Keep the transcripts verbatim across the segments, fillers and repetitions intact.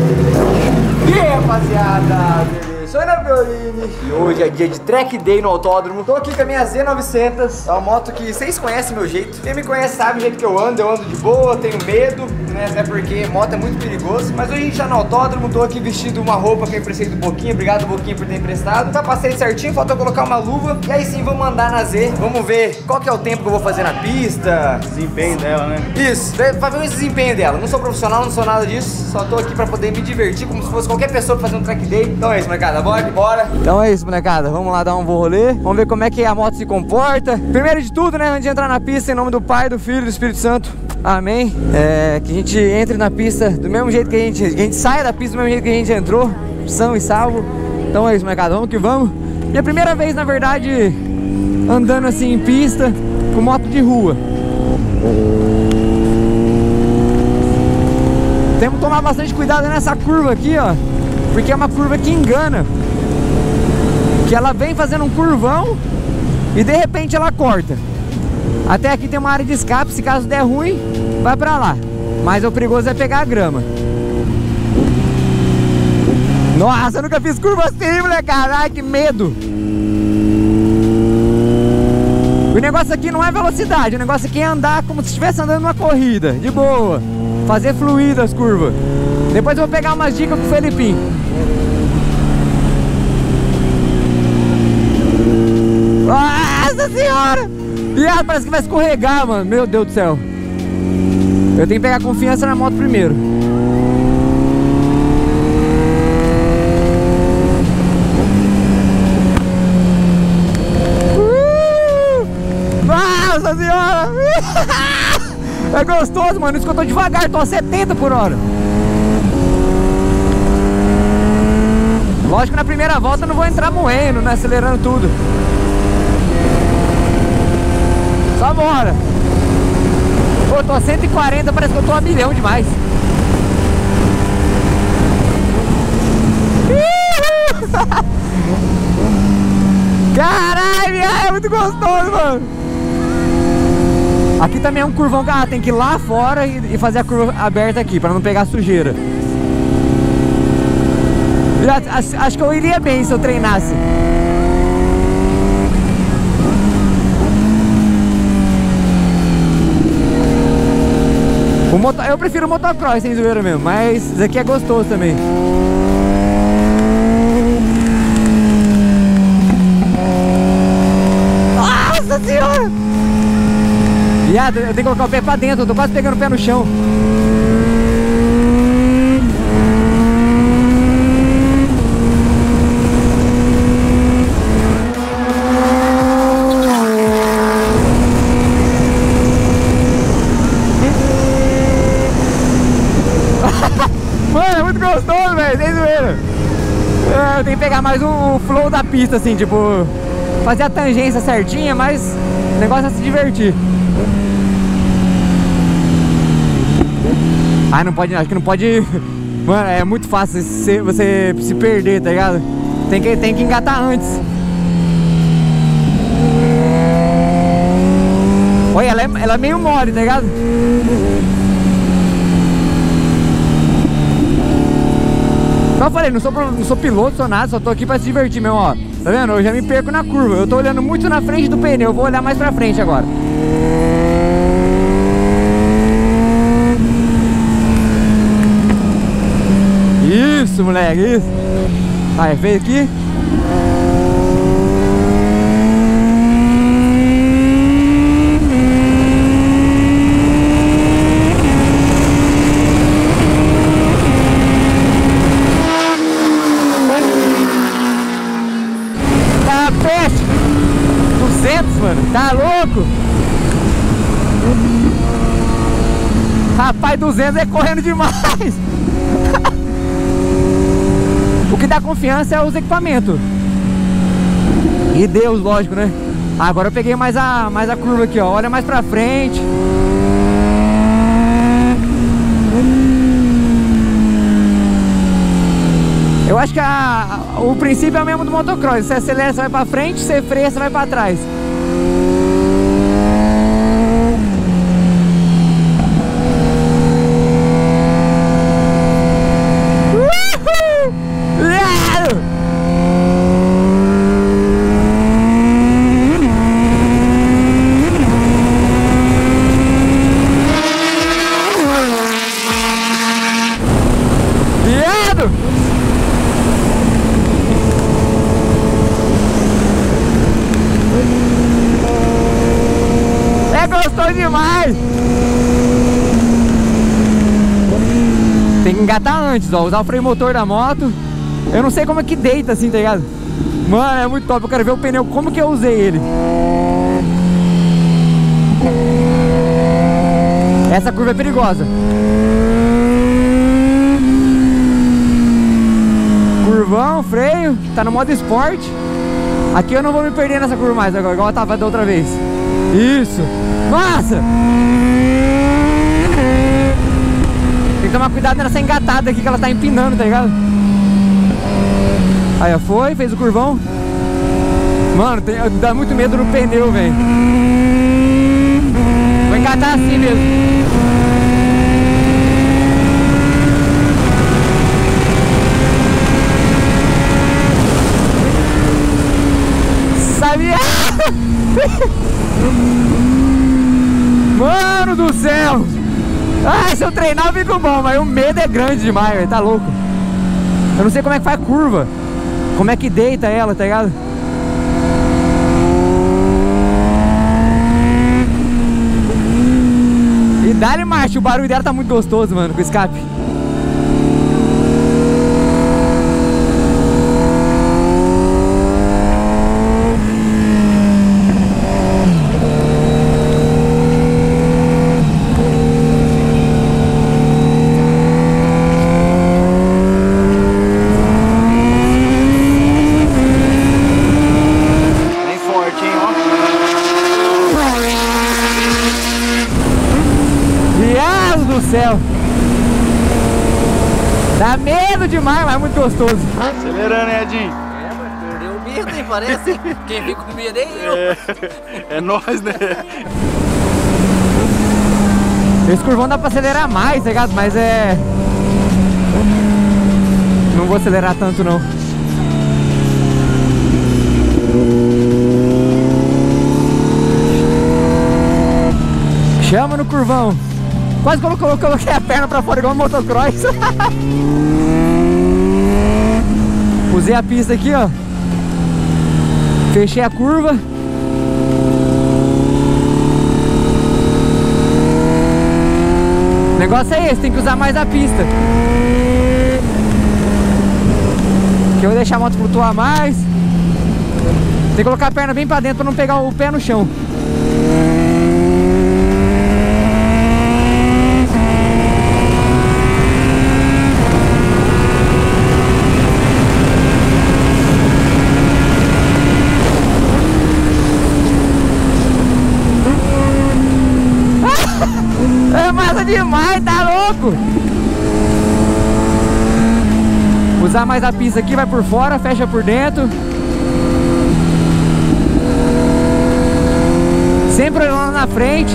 E aí, rapaziada, beleza? Sou Ana Violini e hoje é dia de track day no autódromo. Tô aqui com a minha Z novecentos, é uma moto que vocês conhecem meu jeito. Quem me conhece sabe o jeito que eu ando, eu ando de boa, tenho medo, né? Até porque moto é muito perigoso. Mas hoje a gente tá no autódromo, tô aqui vestido uma roupa que eu emprestei do Boquinha. Obrigado, Boquinha, por ter emprestado. Tá passei certinho, faltou colocar uma luva. E aí sim, vamos andar na Z. Vamos ver qual que é o tempo que eu vou fazer na pista. Desempenho dela, né? Isso, pra ver o desempenho dela. Não sou profissional, não sou nada disso. Só tô aqui pra poder me divertir como se fosse qualquer pessoa pra fazer um track day. Então é isso, molecada, bora, bora. Então é isso, molecada, vamos lá dar um rolê. Vamos ver como é que a moto se comporta. Primeiro de tudo, né, antes de entrar na pista, em nome do Pai, do Filho e do Espírito Santo, amém. É, que a gente entre na pista do mesmo jeito que a gente, que a gente saia da pista do mesmo jeito que a gente entrou, são e salvo. Então é isso, molecada, vamos que vamos. Minha primeira vez, na verdade, andando assim em pista com moto de rua. Temos que tomar bastante cuidado nessa curva aqui, ó, porque é uma curva que engana. Que ela vem fazendo um curvão e de repente ela corta. Até aqui tem uma área de escape, se caso der ruim, vai pra lá. Mas o perigoso é pegar a grama. Nossa, eu nunca fiz curva assim, molecada. Ai, que medo. O negócio aqui não é velocidade, o negócio aqui é andar como se estivesse andando numa corrida, de boa. Fazer fluida as curvas. Depois eu vou pegar umas dicas com o Felipinho. Nossa senhora! Viado, parece que vai escorregar, mano. Meu Deus do céu. Eu tenho que pegar confiança na moto primeiro. Uh! Nossa senhora! É gostoso, mano. Isso que eu tô devagar, tô a setenta por hora. Lógico que na primeira volta eu não vou entrar moendo, né? Acelerando tudo. Só bora. Pô, tô a cento e quarenta, parece que eu tô a milhão demais. Caralho, é muito gostoso, mano. Aqui também é um curvão que ah, tem que ir lá fora e, e fazer a curva aberta aqui, pra não pegar sujeira. Acho, acho que eu iria bem se eu treinasse. O moto, eu prefiro o motocross, sem zoeira mesmo, mas isso aqui é gostoso também. Nossa senhora! Viado, eu tenho que colocar o pé pra dentro, eu tô quase pegando o pé no chão. Mano, é muito gostoso, velho, sem zoeira. Eu tenho que pegar mais o flow da pista, assim, tipo, fazer a tangência certinha, mas o negócio é se divertir. Ah, não pode, acho que não pode. Mano, é muito fácil você, você se perder, tá ligado? Tem que, tem que engatar antes. Olha, ela é, ela é meio mole, tá ligado? Como eu falei, não sou, não sou piloto, sou nada, só tô aqui pra se divertir mesmo, ó. Tá vendo? Eu já me perco na curva. Eu tô olhando muito na frente do pneu, eu vou olhar mais pra frente agora. Isso, moleque, isso. Aí, fez aqui. Tá peste. duzentos, mano. Tá louco? Rapaz, duzentos é correndo demais. O que dá confiança é os equipamentos. E Deus, lógico, né? Agora eu peguei mais a, mais a curva aqui, ó. Olha mais pra frente. Eu acho que a, a, o princípio é o mesmo do motocross. Você acelera, você vai pra frente. Você freia, você vai pra trás. Uh! medo! É gostoso demais! Tem que engatar antes, ó, usar o freio motor da moto. Eu não sei como é que deita assim, tá ligado? Mano, é muito top, eu quero ver o pneu, como que eu usei ele. Essa curva é perigosa. Curvão, freio, tá no modo esporte. Aqui eu não vou me perder nessa curva mais agora, igual eu tava da outra vez. Isso! Nossa! Tem que tomar cuidado nessa engatada aqui que ela tá empinando, tá ligado? Aí, ó, foi, fez o curvão. Mano, tem, dá muito medo no pneu, velho. Vou engatar assim mesmo. Sabia? Mano do céu! Ah, se eu treinar eu fico bom, mas o medo é grande demais, velho, tá louco. Eu não sei como é que faz curva, como é que deita ela, tá ligado? E dá-lhe marcha, o barulho dela tá muito gostoso, mano, com o escape. Céu. Dá medo demais, mas é muito gostoso. Acelerando, né, Edinho? É, mas perdeu o medo, hein, parece. Quem fica com medo é eu. É, é nós, né? Esse curvão dá pra acelerar mais, tá ligado? Mas é... não vou acelerar tanto, não. Chama no curvão. Quase que eu coloquei a perna pra fora igual um motocross. Usei a pista aqui, ó. Fechei a curva. O negócio é esse, tem que usar mais a pista. Que eu vou deixar a moto flutuar mais. Tem que colocar a perna bem pra dentro pra não pegar o pé no chão. É massa demais, tá louco? Usar mais a pista aqui, vai por fora, fecha por dentro. Sempre olhando na frente.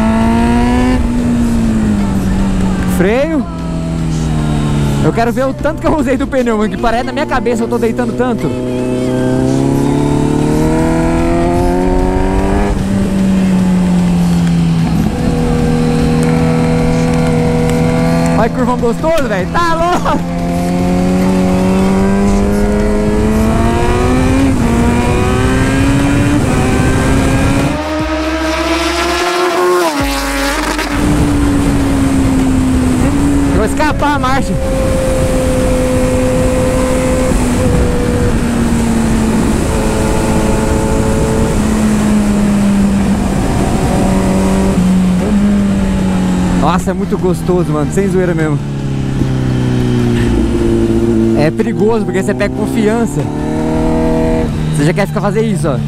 Freio. Eu quero ver o tanto que eu usei do pneu, mano, que parece na minha cabeça eu tô deitando tanto. Olha que curvão gostoso, velho. Tá louco! Vou escapar a marcha. Nossa, é muito gostoso, mano, sem zoeira mesmo. É perigoso porque você pega confiança. Você já quer ficar fazer isso, ó.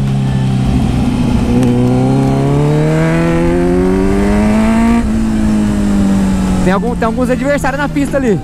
Tem, algum, tem alguns adversários na pista ali.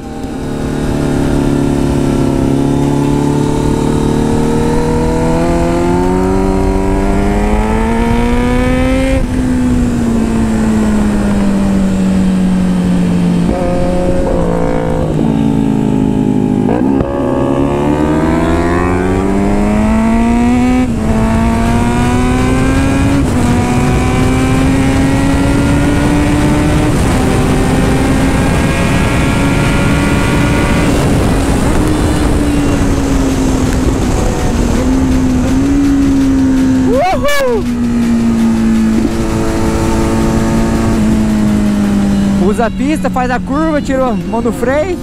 Cruza a pista, faz a curva, tirou a mão do freio.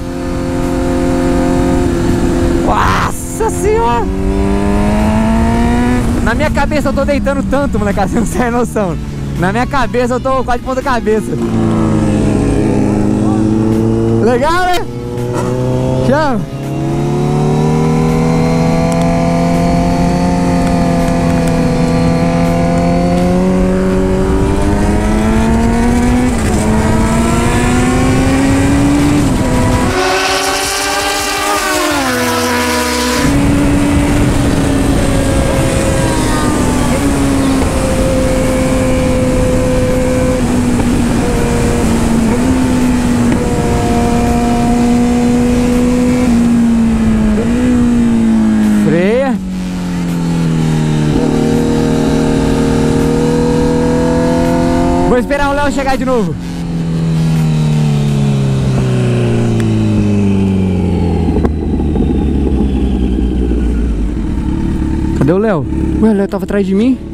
Nossa senhora! Na minha cabeça eu tô deitando tanto, molecada, você não tem noção. Na minha cabeça eu tô quase de ponta cabeça. Legal, né? Chama! Vou esperar o Léo chegar de novo. Cadê o Léo? Ué, o Léo tava atrás de mim?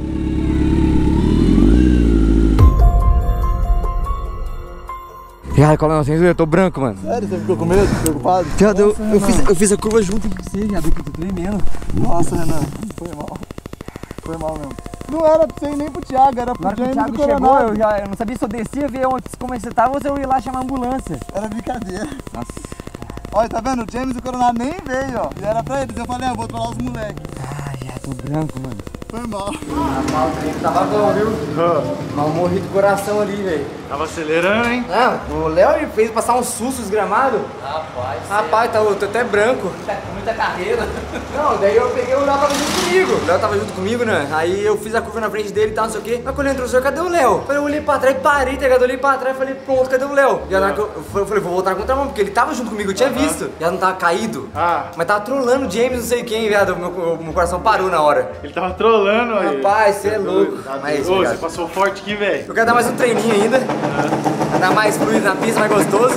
Cara, cola não, sem zoeira, eu tô branco, mano. Sério, você ficou com medo, preocupado? Viado, eu, eu, fiz, eu fiz a curva junto com você, viado, eu tô tremendo. Nossa, Renan, foi mal. Foi mal mesmo. Não era pra você ir nem pro Thiago, era pro James do Coronado. Chegou, eu, já, eu não sabia se eu descia, ver onde, como você tava, ou se eu ia lá chamar a ambulância. Era brincadeira. Nossa. Olha, tá vendo? O James do Coronado nem veio, ó. E era pra eles, eu falei, ah, vou trollar os moleques. Ai, já tô branco, mano. Foi mal. A pauta aí tava bom, viu? Oh. Mal morri do coração ali, velho. Tava acelerando, hein? Não, o Léo ele fez passar um susto desgramado. Rapaz, Rapaz, tá, eu tô até branco. tá com muita carreira. Não, daí eu peguei o Léo, tava junto comigo. O Léo tava junto comigo, né? Aí eu fiz a curva na frente dele e tal, não sei o quê. Mas quando ele entrou, senhor, cadê o Léo? Eu olhei pra trás, parei, tá ligado? Eu olhei pra trás e falei, pronto, cadê o Léo? E aí, eu falei, vou voltar na contramão, porque ele tava junto comigo, eu tinha visto. E ela não tava caído. Ah. Mas tava trolando o James, não sei quem, viado. Meu, meu coração parou na hora. Ele tava trolando aí. Rapaz, você é louco. Tá Mas, Ô, obrigado. você passou forte aqui, velho. Eu quero dar mais um treininho ainda. Pra dar mais fluido na pista, mais gostoso.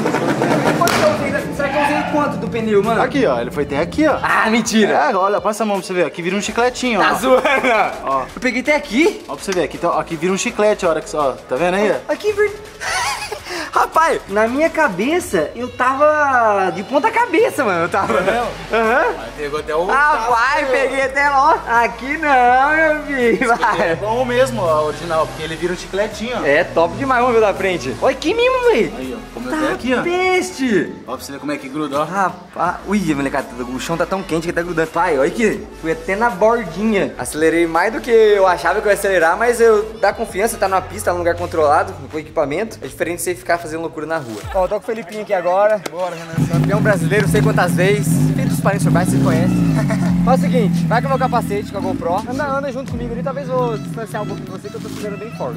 Será que eu usei quanto do pneu, mano? Aqui, ó. Ele foi até aqui, ó. Ah, mentira. É, olha, passa a mão pra você ver. Aqui vira um chicletinho, Tá ó. zoando. Ó. Eu peguei até aqui. Ó pra você ver. Aqui, tá, aqui vira um chiclete a hora que você... Ó, tá vendo aí? Aqui, ver... Rapaz, na minha cabeça, eu tava de ponta cabeça, mano. Eu tava... Aham. Pegou até o... Rapaz, peguei até lá. Aqui não, meu filho. É Vai. bom mesmo, ó, original, porque ele vira um chicletinho, ó. É top demais, vamos ver da frente. Olha que mimo, velho. Aí, ó. Como Tá até aqui, ó. peste. Ó, pra você ver como é que gruda, ó. Rapaz, ui, molecada, o chão tá tão quente que tá grudando. Pai, olha aqui, fui até na bordinha. Acelerei mais do que eu achava que eu ia acelerar, mas eu dá confiança, tá numa pista, tá num lugar controlado, com equipamento. É diferente de você ficar fazendo loucura na rua. Ó, eu tô com o Felipinho aqui agora. Bora, Renan. Campeão brasileiro, sei quantas vezes. Filho dos parentes urbais, você conhece. Faz o seguinte, vai com o meu capacete, com a GoPro. Anda, anda junto comigo ali, talvez eu vou distanciar um pouquinho de você, que eu tô acelerando bem forte.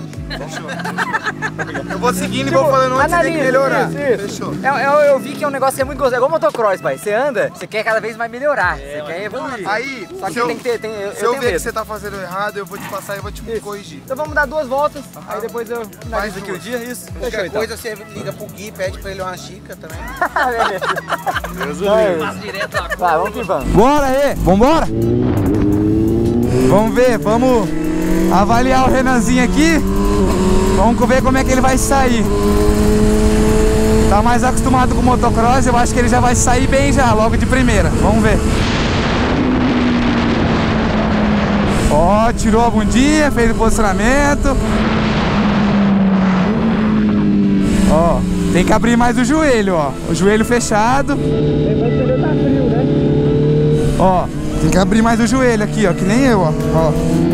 Eu vou seguindo Tipo, e vou falando onde você tem que analisa, melhorar. isso, isso. Fechou. Eu, eu, eu vi que é um negócio que é muito gostoso. É igual motocross, pai. Você anda, você quer cada vez mais melhorar. Você quer evoluir. Aí, Só que se eu, tem que ter. Tem, eu, se eu eu tenho ver que medo. você tá fazendo errado, eu vou te passar e vou te Isso. corrigir. Então vamos dar duas voltas, aí depois eu finalizo aqui o duas. dia, isso. Fechou Qualquer então. coisa você liga pro Gui, pede pra ele uma xícara também. Beleza. Deus Passa direto a Vai, vamos que vamos. Bora aí, vambora? Vamos ver, vamos avaliar o Renanzinho aqui. Vamos ver como é que ele vai sair. Tá mais acostumado com motocross, eu acho que ele já vai sair bem já, logo de primeira. Vamos ver. Ó, tirou a bundinha, fez o posicionamento. Ó, tem que abrir mais o joelho, ó. O joelho fechado. Ó, tem que abrir mais o joelho aqui, ó, que nem eu, ó. Ó.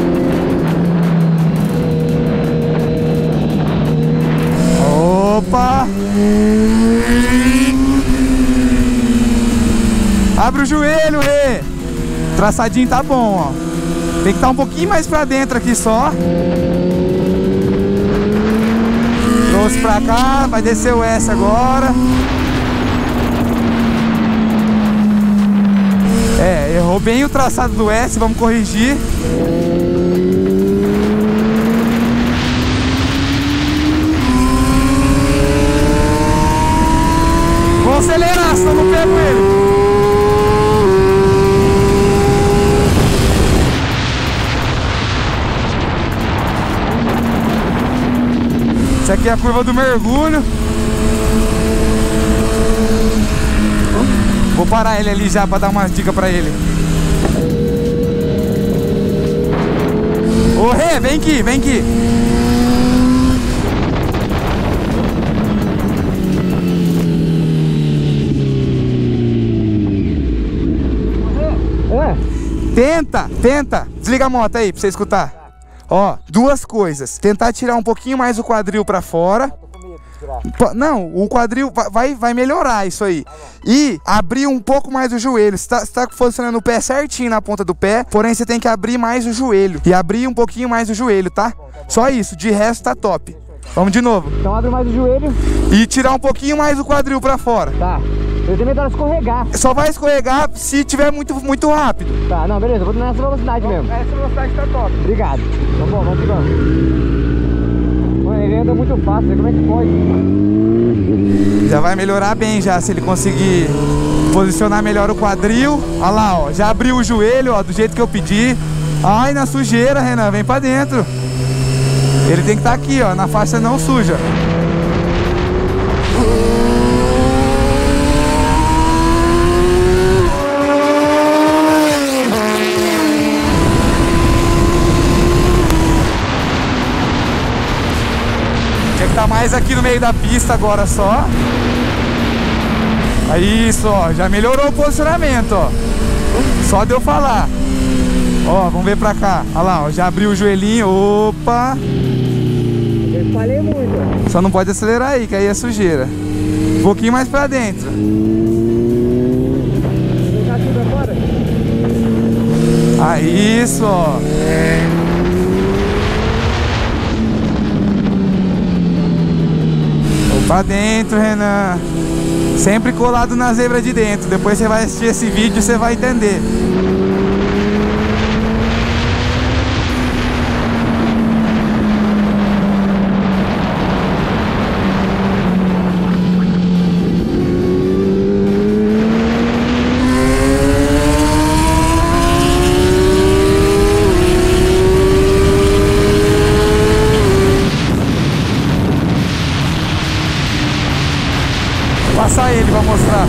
Opa! Abre o joelho, Rê! O traçadinho tá bom, ó. Tem que estar um pouquinho mais pra dentro aqui só. Trouxe pra cá, vai descer o S agora. É, errou bem o traçado do S, vamos corrigir. Vou acelerar, senão não pego ele. Essa aqui é a curva do mergulho. parar ele ali já pra dar umas dicas pra ele. Ô Rê, vem aqui, vem aqui. Tenta, tenta. Desliga a moto aí pra você escutar. Ó, duas coisas. Tentar tirar um pouquinho mais o quadril pra fora. Não, o quadril vai, vai melhorar isso aí. E abrir um pouco mais o joelho. Você tá, você tá posicionando o pé certinho na ponta do pé, porém você tem que abrir mais o joelho. E abrir um pouquinho mais o joelho, tá? Só isso, de resto tá top. Vamos de novo. Então abre mais o joelho. E tirar um pouquinho mais o quadril pra fora. Tá. Eu tenho medo dela escorregar. Só vai escorregar se tiver muito, muito rápido. Tá, não, beleza, eu vou nessa velocidade mesmo. Essa velocidade tá top. Obrigado. Tá bom, vamos ficando. Mano, ele anda muito fácil, como é que pode? Já vai melhorar bem já, se ele conseguir posicionar melhor o quadril. Olha lá, ó, já abriu o joelho, ó, do jeito que eu pedi. Ai, na sujeira, Renan, vem pra dentro. Ele tem que estar aqui, ó, na faixa não suja. Tá mais aqui no meio da pista agora só. Aí isso, ó, já melhorou o posicionamento, ó. Só de eu falar. Ó, vamos ver pra cá. Olha lá, ó, já abriu o joelhinho. Opa! Eu falei muito. Só não pode acelerar aí, que aí é sujeira. Um pouquinho mais pra dentro. Vou jogar tudo agora. Aí isso, ó. Pra dentro, Renan. Sempre colado na zebra de dentro. Depois você vai assistir esse vídeo e você vai entender. Passar ele pra mostrar.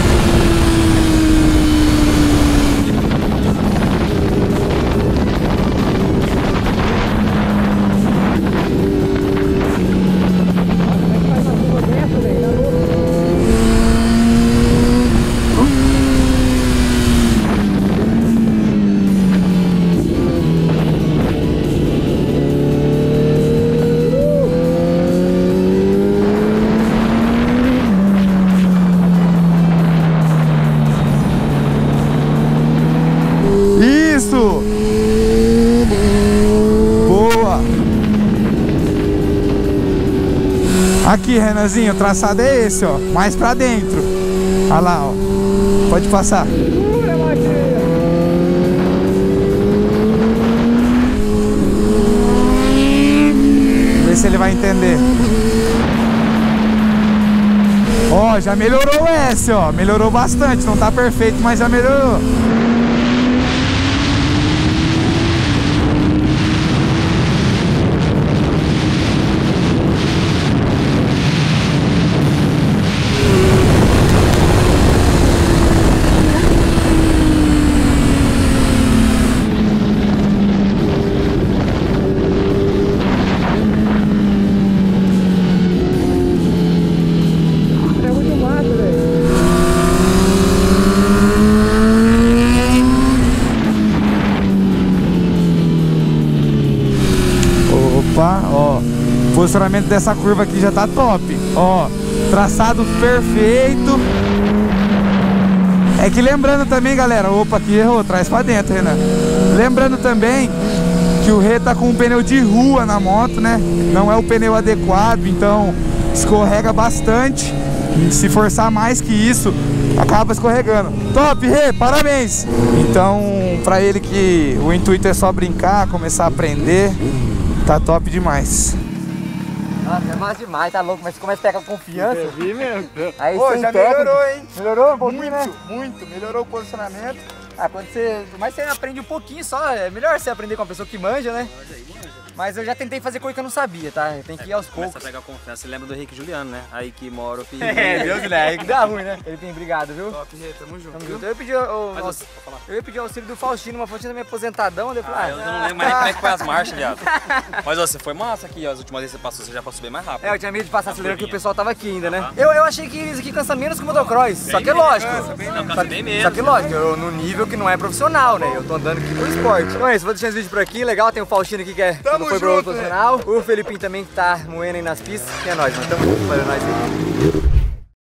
Isso! Boa! Aqui, Renanzinho, o traçado é esse, ó. Mais pra dentro. Olha lá, ó. Pode passar. Vê se ele vai entender. Ó, já melhorou o S, ó. Melhorou bastante. Não tá perfeito, mas já melhorou. Ó, o posicionamento dessa curva aqui já tá top. Ó, traçado perfeito. É que lembrando também, galera, opa, aqui errou, traz pra dentro, Renan. Lembrando também que o Rê tá com um pneu de rua na moto, né? Não é o pneu adequado, então escorrega bastante. Se forçar mais que isso, acaba escorregando. Top, Rê, parabéns! Então, pra ele que o intuito é só brincar, começar a aprender, tá top demais. Nossa, é massa demais, tá louco, mas começa a pegar confiança. Eu vi mesmo. Aí Pô, sem já técnica. melhorou, hein? Melhorou um pouquinho, Muito, né? muito. Melhorou o posicionamento. Ah, quando você... Mas você aprende um pouquinho só, é melhor você aprender com uma pessoa que manja, né? Mas eu já tentei fazer coisa que eu não sabia, tá? Tem que ir aos poucos. Começa a pegar confiança. Você lembra do Henrique Juliano, né? Aí que mora o filho. É, Deus do né? Aí que dá ruim, né? Ele tem obrigado, viu? Top, Rê, tamo junto. Tamo junto. Eu ia pedir o, Mas o, você, pode falar. eu ia pedir o auxílio do Faustino, mas o Faustino é meio aposentadão, daí eu falei, Ah, eu não lembro mais nem como é que foi as marchas, viado. Mas ó, você foi massa aqui, ó. As últimas vezes que você passou, você já passou bem mais rápido. É, eu tinha medo de passar acelerando porque o pessoal tava aqui ainda, né? Eu, eu achei que isso aqui cansa menos que o motocross, só que é lógico. Não, cansa bem mesmo. Só que lógico, eu no nível que não é profissional, né? Eu tô andando aqui pro esporte. Então é isso, vou deixar esse vídeo por aqui. Legal, tem o Faustino aqui que é, que não foi pro outro profissional. O Felipinho também que tá moendo aí nas pistas. E é nóis, mano. Tamo junto, valeu, nóis aí.